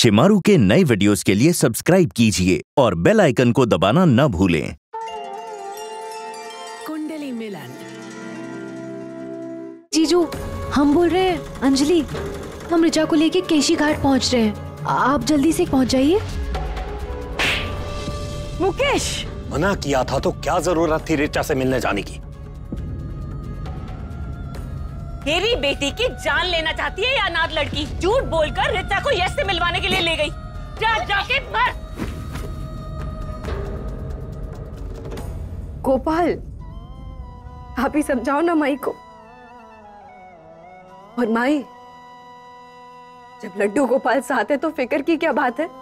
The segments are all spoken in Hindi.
शिमारू के नए वीडियोस के लिए सब्सक्राइब कीजिए और बेल आइकन को दबाना न भूलें। कुंडली मिलन। जीजू, हम बोल रहे हैं अंजलि, हम ऋचा को लेके केशी घाट पहुंच रहे हैं, आप जल्दी से पहुंच जाइए। मुकेश, मना किया था तो क्या जरूरत थी ऋचा से मिलने जाने की? मेरी बेटी की जान लेना चाहती है या अनाथ लड़की? झूठ बोलकर ऋचा को यश से मिलवाने के लिए ले गई। जाके मर। गोपाल, आप ही समझाओ ना माई को। और माई, जब लड्डू गोपाल साथ है तो फिक्र की क्या बात है?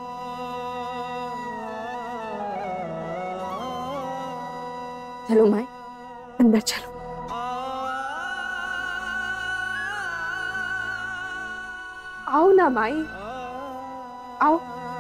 चलो माई, अंदर चलो। आओ ना माई, आओ।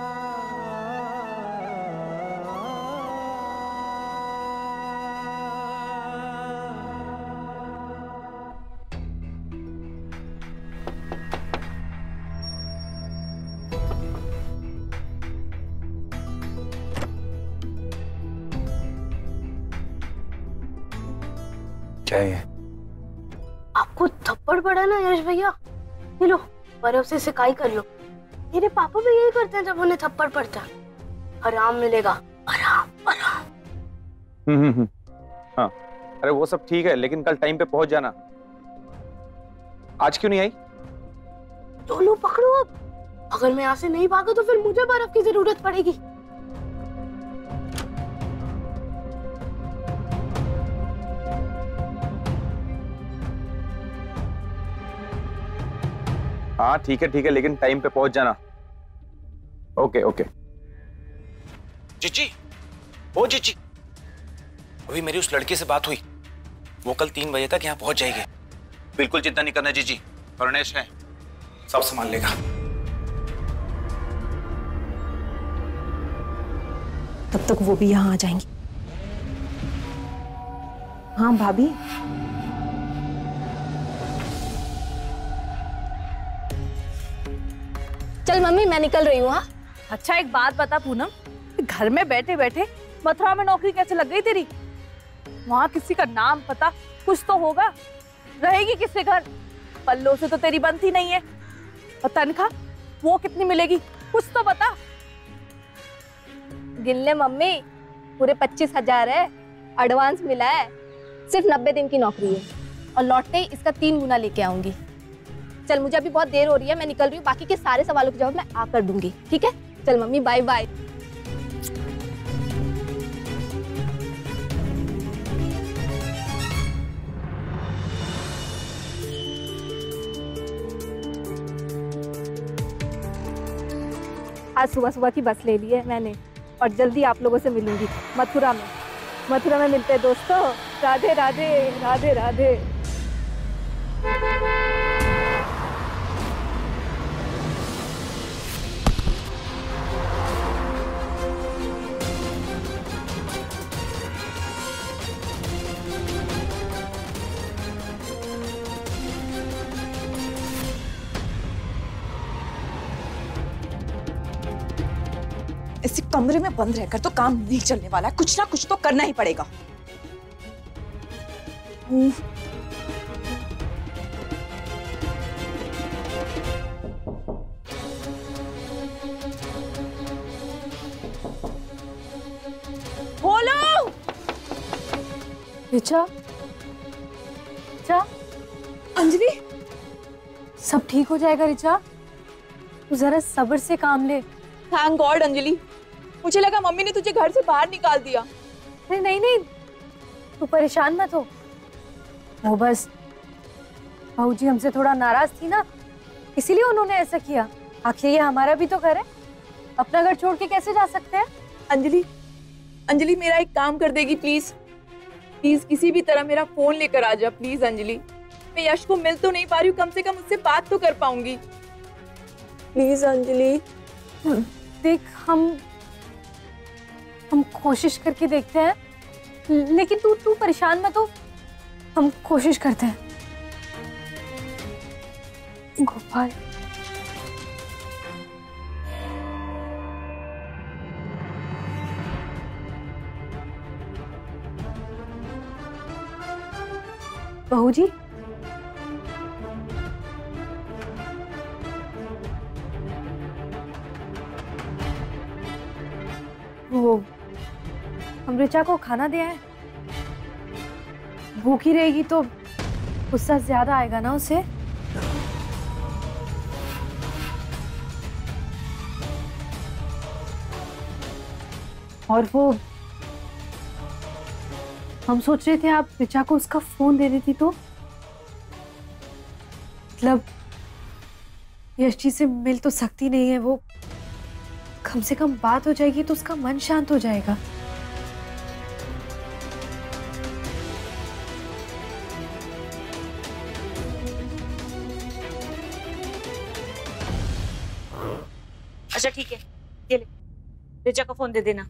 क्या है? आपको थप्पड़ पड़ा ना यश भैया, ये लो बर्फ से सिकाई कर लो। मेरे पापा भी यही करते हैं जब उन्हें थप्पड़ पड़ता है। आराम मिलेगा, आराम आराम। हाँ, अरे वो सब ठीक है, लेकिन कल टाइम पे पहुंच जाना। आज क्यों नहीं आई? दोनों पकड़ो अब। अगर मैं यहाँ से नहीं भागा तो फिर मुझे बर्फ की जरूरत पड़ेगी। हाँ ठीक है, लेकिन टाइम पे पहुंच जाना। Okay okay. जीजी, ओ जीजी, अभी मेरी उस लड़की से बात हुई, वो कल 3 बजे तक यहाँ पहुंच जाएगी। बिल्कुल चिंता नहीं करना जीजी, फर्नेश है, सब संभाल लेगा। तब तक वो भी यहाँ आ जाएंगी। हाँ भाभी। चल मम्मी, मैं निकल रही हूँ। हाँ, अच्छा एक बात बता पूनम, घर में बैठे बैठे मथुरा में नौकरी कैसे लग गई तेरी? वहाँ किसी का नाम पता कुछ तो होगा। रहेगी किसके घर? पल्लों से तो तेरी बनती नहीं है। और तनख्वाह वो कितनी मिलेगी कुछ तो बता। गिन ले मम्मी, पूरे 25,000 है, एडवांस मिला है। सिर्फ 90 दिन की नौकरी है और लौटते ही इसका 3 गुना लेके आऊंगी। चल, मुझे अभी बहुत देर हो रही है, मैं निकल रही हूँ। बाकी के सारे सवालों के जवाब मैं आकर दूंगी, ठीक है? चल मम्मी, बाय बाय। आज सुबह सुबह की बस ले ली है मैंने और जल्दी आप लोगों से मिलूंगी मथुरा में। मथुरा में मिलते हैं दोस्तों। राधे राधे, राधे राधे। इसी कमरे में बंद रहकर तो काम नहीं चलने वाला है, कुछ ना कुछ तो करना ही पड़ेगा। बोलो ऋचा, ऋचा, अंजलि, सब ठीक हो जाएगा ऋचा, तू जरा सब्र से काम ले। थैंक गॉड अंजलि, मुझे लगा मम्मी ने तुझे घर से बाहर निकाल दिया। अरे नहीं नहीं, तू परेशान मत हो। वो बस भाऊजी हमसे थोड़ा नाराज थी ना, इसीलिए उन्होंने ऐसा किया। आखिर ये हमारा भी तो घर है, अपना घर छोड़ के कैसे जा सकते हैं? अंजलि, अंजलि मेरा एक काम कर देगी प्लीज? प्लीज किसी भी तरह मेरा फोन लेकर आ जा प्लीज अंजलि। मैं यश को मिल तो नहीं पा रही हूँ, कम से कम उससे बात तो कर पाऊंगी। प्लीज अंजलि। देख, हम कोशिश करके देखते हैं, लेकिन तू परेशान मत हो, हम कोशिश करते हैं। गोपाल, बहू जी, वो हम ऋचा को खाना दिया है, भूखी रहेगी तो गुस्सा ज्यादा आएगा ना उसे। और वो हम सोच रहे थे आप ऋचा को उसका फोन दे देती तो मतलब यश जी से मिल तो सकती नहीं है, वो कम से कम बात हो जाएगी तो उसका मन शांत हो जाएगा। अच्छा ठीक है, ये ले, ऋचा का फोन दे देना।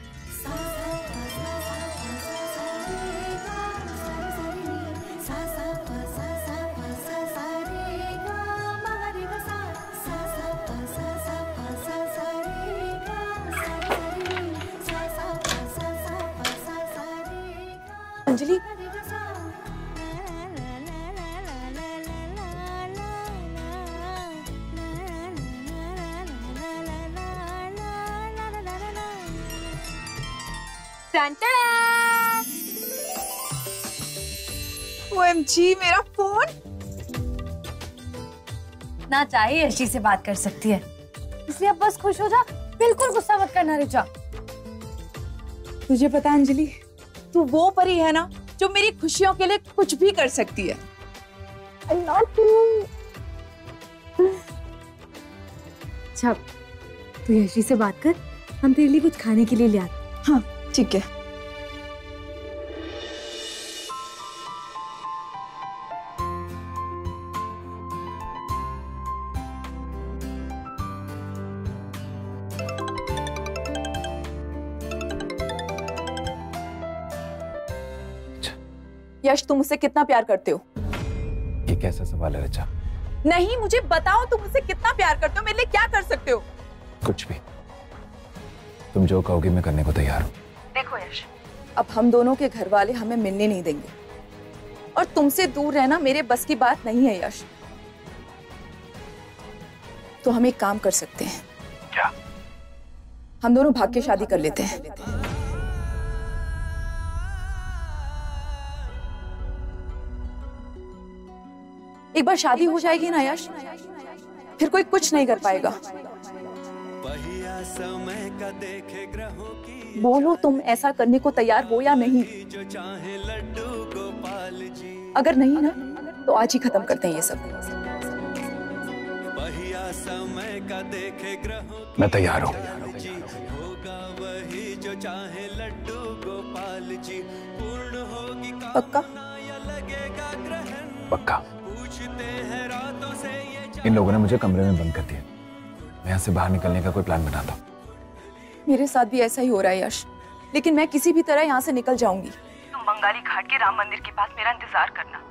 अंजलि, OMG, मेरा फोन। ना चाहिए यश जी से बात कर सकती है, इसलिए अब बस खुश हो जा, बिल्कुल गुस्सा मत करना ऋचा। तुझे पता है अंजलि, तू वो परी है ना जो मेरी खुशियों के लिए कुछ भी कर सकती है। I love you। अच्छा, तू यश जी से बात कर, हम तेरे लिए कुछ खाने के लिए ले आते। हाँ ठीक है। यश, तुम मुझसे कितना प्यार करते हो? ये कैसा सवाल है ऋचा? नहीं, मुझे बताओ तुम मुझसे कितना प्यार करते हो, मेरे लिए क्या कर सकते हो? कुछ भी, तुम जो कहोगी मैं करने को तैयार हूँ। देखो यश, अब हम दोनों के घर वाले हमें मिलने नहीं देंगे और तुमसे दूर रहना मेरे बस की बात नहीं है यश। तो हम एक काम कर सकते हैं। क्या? हम दोनों भाग के शादी कर लेते हैं। एक बार शादी हो जाएगी ना यश, फिर कोई कुछ नहीं कर पाएगा। बोलो तुम ऐसा करने को तैयार हो या नहीं? अगर नहीं ना तो आज ही खत्म करते हैं ये सब। मैं तैयार हूँ। पक्का? पक्का। इन लोगों ने मुझे कमरे में बंद कर दिया, मैं यहाँ से बाहर निकलने का कोई प्लान बनाता हूँ। मेरे साथ भी ऐसा ही हो रहा है यश, लेकिन मैं किसी भी तरह यहाँ से निकल जाऊंगी। तुम बंगाली घाट के राम मंदिर के पास मेरा इंतजार करना।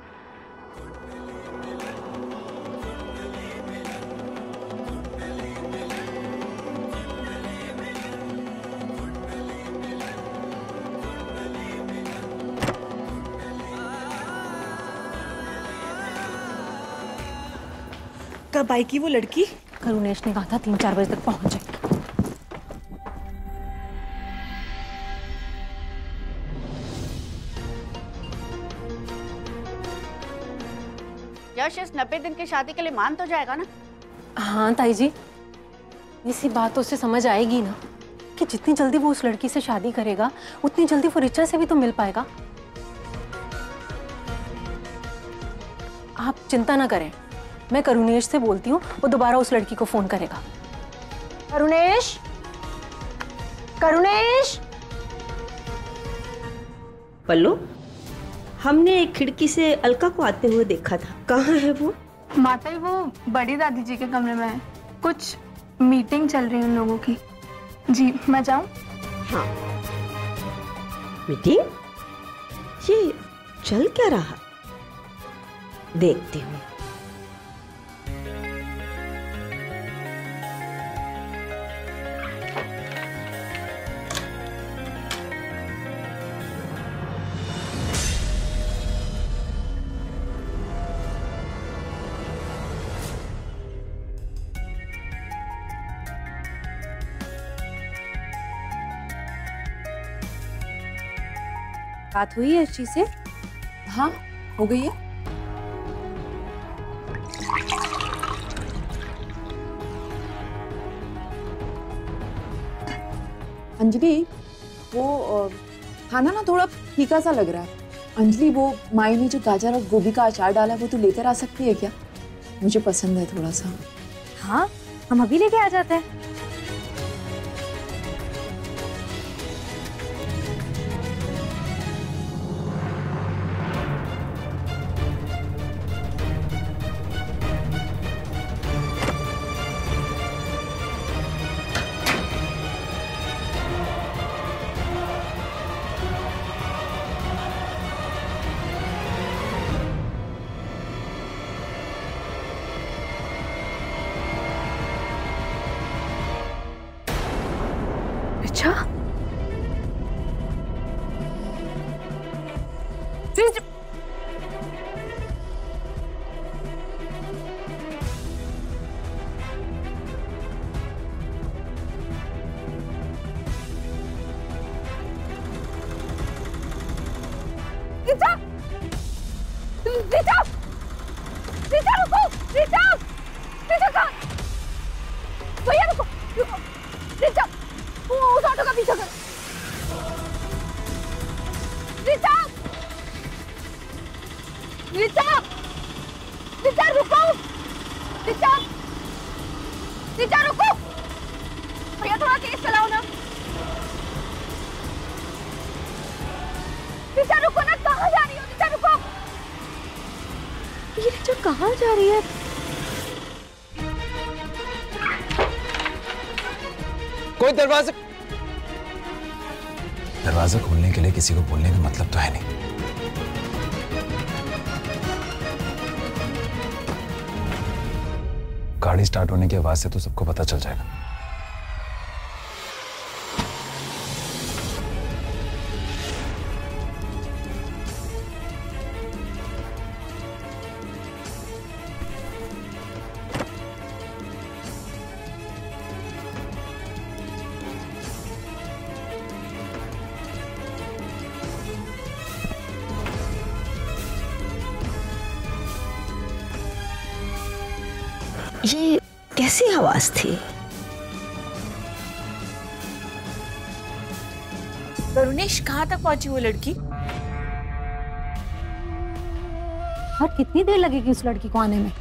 कब आएगी वो लड़की? करुणेश ने कहा था 3-4 बजे तक पहुंच जाएगी। यश इस 90 दिन की शादी के लिए मान तो जाएगा ना? हाँ ताई जी, इसी बात तो उसे समझ आएगी ना कि जितनी जल्दी वो उस लड़की से शादी करेगा उतनी जल्दी वो ऋचा से भी तो मिल पाएगा। आप चिंता ना करें, मैं करुणेश से बोलती हूँ, वो दोबारा उस लड़की को फोन करेगा। करुणेश, करुणेश। पल्लू, हमने एक खिड़की से अलका को आते हुए देखा था, कहाँ है वो? माता, वो बड़ी दादी जी के कमरे में है, कुछ मीटिंग चल रही है उन लोगों की। जी मैं जाऊं? हाँ। मीटिंग? ये चल क्या रहा? देखती हूँ। बात हुई है अच्छी से? हाँ, हो गई है। अंजलि, वो खाना ना थोड़ा फीका सा लग रहा है। अंजलि, वो माई ने जो गाजर और गोभी का अचार डाला है वो तू लेकर आ सकती है क्या? मुझे पसंद है थोड़ा सा। हाँ, हम अभी लेके आ जाते हैं। अच्छा, भैया रुको, रुको, रिचा, उस ऑटो का पीछा करो। रिचा, रिचा, रिचा रुको, रिचा, रिचा रुको, भैया थोड़ा तेज चलाओ ना। रिचा रुको ना, कहाँ जा रही हो? रिचा रुको। ये रिचा कहाँ जा रही है? कोई दरवाजा खोलने के लिए किसी को बोलने का मतलब तो है नहीं। गाड़ी स्टार्ट होने की आवाज से तो सबको पता चल जाएगा। ये कैसी आवाज थी? करुणेश, कहाँ तक पहुंची वो लड़की? और कितनी देर लगेगी उस लड़की को आने में?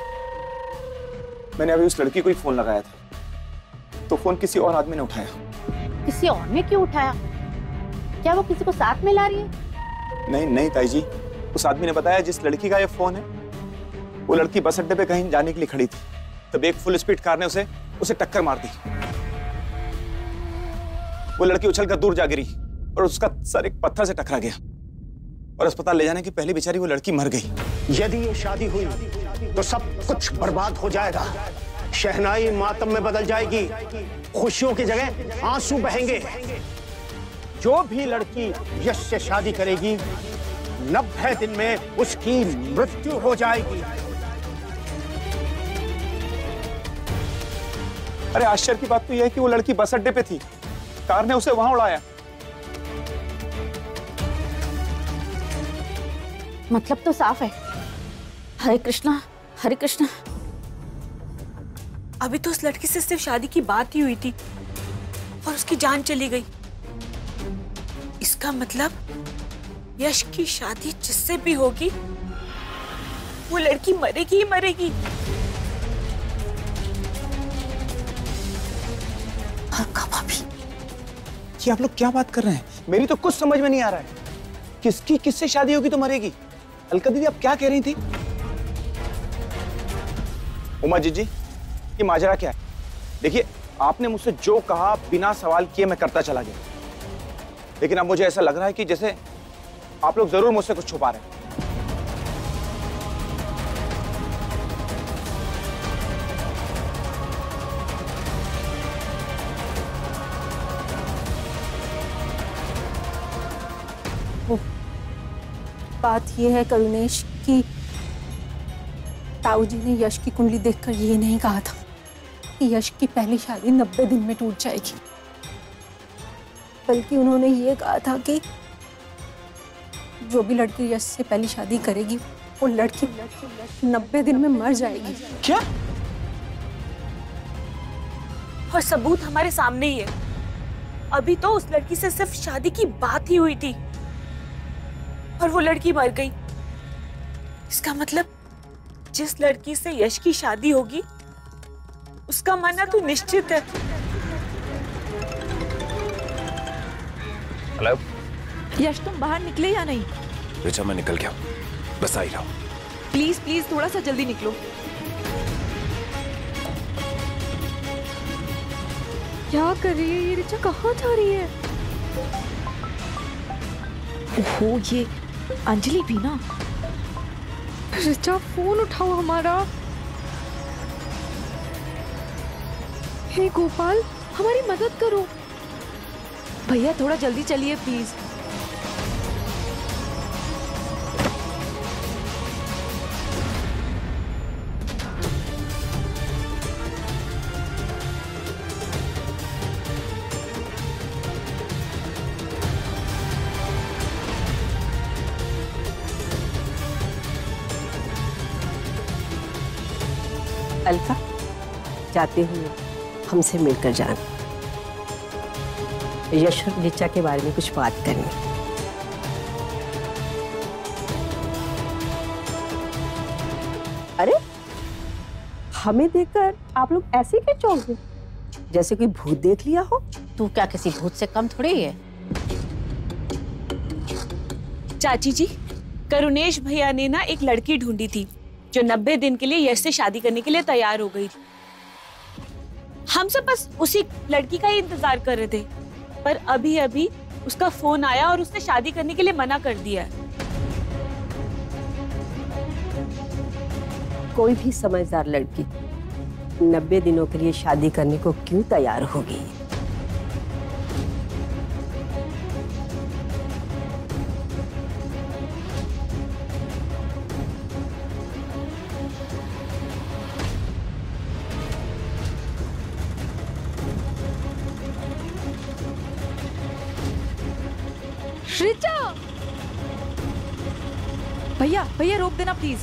मैंने अभी उस लड़की को ही फोन लगाया था, तो फोन किसी और आदमी ने उठाया। किसी और ने क्यों उठाया? क्या वो किसी को साथ में ला रही है? नहीं नहीं ताई जी, उस आदमी ने बताया जिस लड़की का ये फोन है वो लड़की बस अड्डे पे कहीं जाने के लिए खड़ी थी, तब एक फुल स्पीड कार ने उसे टक्कर मार दी। वो लड़की उछलकर दूर जा गिरी और उसका सर एक पत्थर से टकरा गया और अस्पताल ले जाने के पहले बेचारी वो लड़की मर गई। यदि ये शादी हुई तो सब कुछ बर्बाद हो जाएगा। शहनाई मातम में बदल जाएगी, खुशियों की जगह आंसू बहेंगे। जो भी लड़की यश से शादी करेगी 90 दिन में उसकी मृत्यु हो जाएगी। अरे आश्चर्य की बात तो यह है कि वो लड़की बस अड्डे पे थी, कार ने उसे वहां उड़ाया। मतलब तो साफ है। हरे कृष्णा, हरे कृष्णा। अभी तो उस लड़की से सिर्फ शादी की बात ही हुई थी और उसकी जान चली गई। इसका मतलब यश की शादी जिससे भी होगी वो लड़की मरेगी ही मरेगी। ये आप लोग क्या बात कर रहे हैं? मेरी तो कुछ समझ में नहीं आ रहा है। किसकी किससे शादी होगी तो मरेगी? अलका दीदी आप क्या कह रही थी? उमा जी, ये माजरा क्या है? देखिए, आपने मुझसे जो कहा बिना सवाल किए मैं करता चला गया, लेकिन अब मुझे ऐसा लग रहा है कि जैसे आप लोग जरूर मुझसे कुछ छुपा रहे हैं। बात यह है करुणेश कि ताऊ जी ने यश की कुंडली देखकर ये नहीं कहा था कि यश की पहली शादी 90 दिन में टूट जाएगी, बल्कि उन्होंने ये कहा था कि जो भी लड़की यश से पहली शादी करेगी वो लड़की 90 दिन में मर जाएगी। क्या? और सबूत हमारे सामने ही है। अभी तो उस लड़की से सिर्फ शादी की बात ही हुई थी और वो लड़की मर गई। इसका मतलब जिस लड़की से यश की शादी होगी उसका मरना तो निश्चित है। हेलो यश, तुम बाहर निकले या नहीं? रिचा, मैं निकल गया, बस आ ही रहा हूं। प्लीज प्लीज थोड़ा सा जल्दी निकलो। क्या कर रही है ये रिचा? कहाँ जा रही है? ओहो, ये अंजलि भी ना। रिचा फोन उठाओ हमारा। हे गोपाल, हमारी मदद करो। भैया थोड़ा जल्दी चलिए प्लीज। अलका, जाते हुए हमसे मिलकर जाना। यश और ऋचा के बारे में कुछ बात करनी। अरे, हमें देखकर आप लोग ऐसे क्यों चौंक गए? जैसे कोई भूत देख लिया हो। तू क्या किसी भूत से कम थोड़ी है? चाची जी, करुणेश भैया ने ना एक लड़की ढूंढी थी जो 90 दिन के लिए यश से शादी करने के लिए तैयार हो गई। हम सब बस उसी लड़की का ही इंतजार कर रहे थे, पर अभी अभी उसका फोन आया और उसने शादी करने के लिए मना कर दिया। कोई भी समझदार लड़की 90 दिनों के लिए शादी करने को क्यों तैयार होगी? रिचा! भैया भैया रोक देना प्लीज।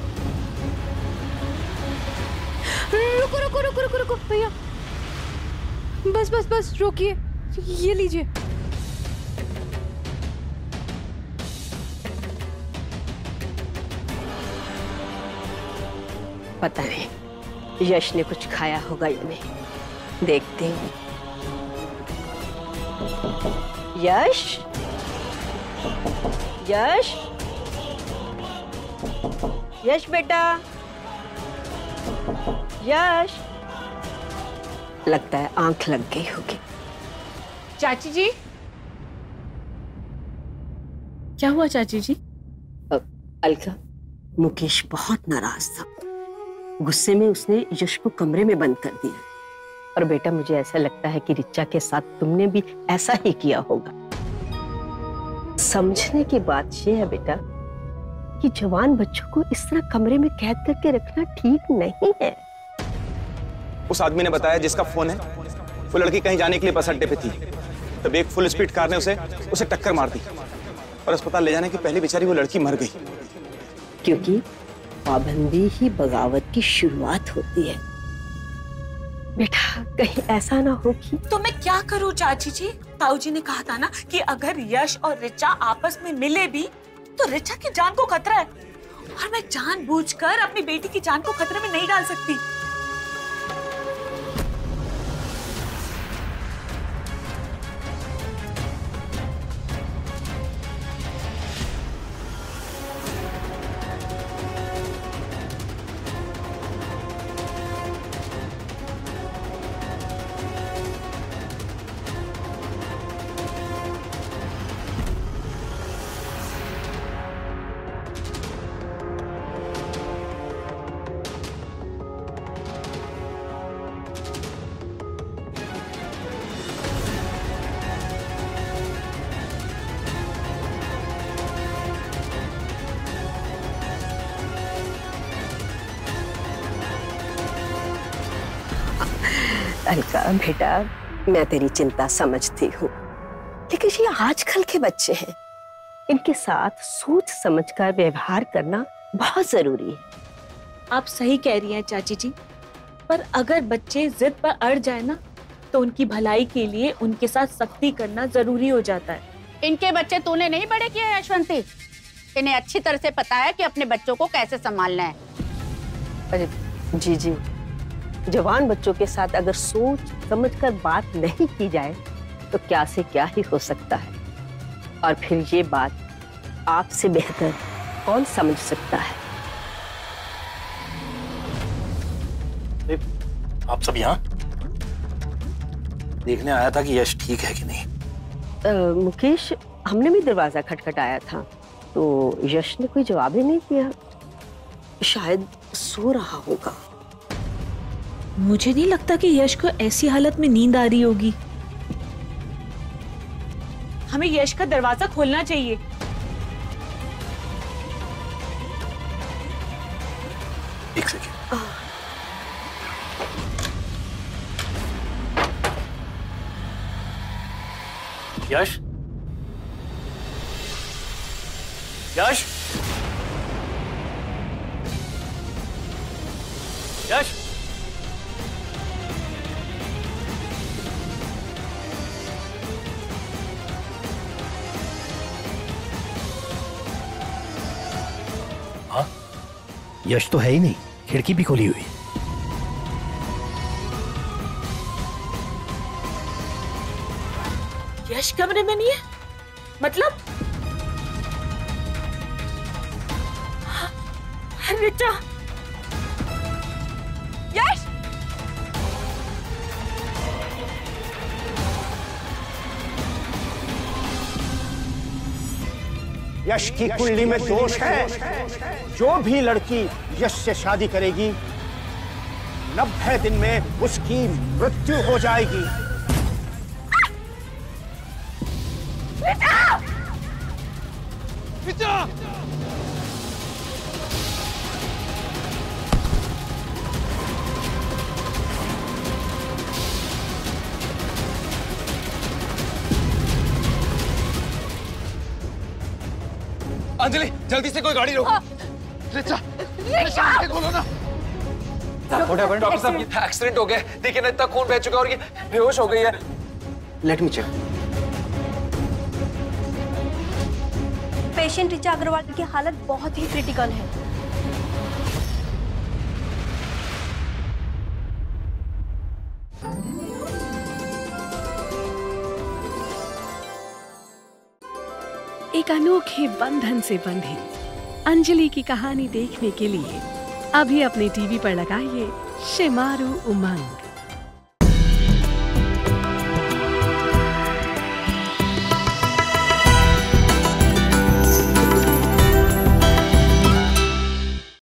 रुको रुको रुको रुको रुको भैया, बस बस बस रोकिए, ये लीजिए। पता नहीं यश ने कुछ खाया होगा या नहीं, देखते हैं। यश, यश, यश बेटा, यश। लगता है आंख लग गई होगी। चाची जी, क्या हुआ चाची जी? अलका, मुकेश बहुत नाराज था। गुस्से में उसने यश को कमरे में बंद कर दिया। और बेटा, मुझे ऐसा लगता है कि रिचा के साथ तुमने भी ऐसा ही किया होगा। समझने की बात यह है बेटा कि जवान बच्चों को इस तरह कमरे में कैद करके रखना ठीक नहीं है। उस आदमी ने बताया जिसका फोन है, वो लड़की कहीं जाने के लिए बस अड्डे पे थी, तब एक फुल स्पीड कार ने उसे टक्कर मार दी और अस्पताल ले जाने के पहले बेचारी वो लड़की मर गई। क्योंकि पाबंदी ही बगावत की शुरुआत होती है। बेटा, कहीं ऐसा ना हो कि। तो मैं क्या करूं चाची जी? ताऊ जी ने कहा था ना कि अगर यश और रिचा आपस में मिले भी तो रिचा की जान को खतरा है, और मैं जानबूझकर अपनी बेटी की जान को खतरे में नहीं डाल सकती। अलका बेटा, मैं तेरी चिंता समझती हूँ, लेकिन ये आजकल के बच्चे हैं, इनके साथ सोच समझकर व्यवहार करना बहुत जरूरी है। आप सही कह रही हैं चाची जी, पर अगर बच्चे जिद पर अड़ जाए ना तो उनकी भलाई के लिए उनके साथ सख्ती करना जरूरी हो जाता है। इनके बच्चे तूने नहीं बड़े किए यशवंती, इन्हें अच्छी तरह से पता है कि अपने बच्चों को कैसे संभालना है। अरे जी, जवान बच्चों के साथ अगर सोच समझकर बात नहीं की जाए तो क्या से क्या ही हो सकता है, और फिर ये बात आपसे बेहतर कौन समझ सकता है। आप सब यहाँ देखने आया था कि यश ठीक है कि नहीं? मुकेश, हमने भी दरवाजा खटखटाया था तो यश ने कोई जवाब ही नहीं दिया, शायद सो रहा होगा। मुझे नहीं लगता कि यश को ऐसी हालत में नींद आ रही होगी। हमें यश का दरवाजा खोलना चाहिए। एक सेकंड। यश, यश, यश, हाँ, यश तो है ही नहीं, खिड़की भी खोली हुई है। यश कमरे में नहीं है? मतलब रिचा, यश, यश की कुंडली में दोष है। जो भी लड़की यश से शादी करेगी 90 दिन में उसकी मृत्यु हो जाएगी। अंजलि, जल्दी से कोई गाड़ी रोको। रिचा, खोलो ना। डॉक्टर साहब, एक्सीडेंट हो गया, देखिए ना, इतना खून बह चुका और ये बेहोश हो गई है। Let me check. Patient Richa Agarwal की हालत बहुत ही क्रिटिकल है। एक अनोखे बंधन से बंधी अंजलि की कहानी देखने के लिए अभी अपने टीवी पर लगाइए शिमारू उमंग।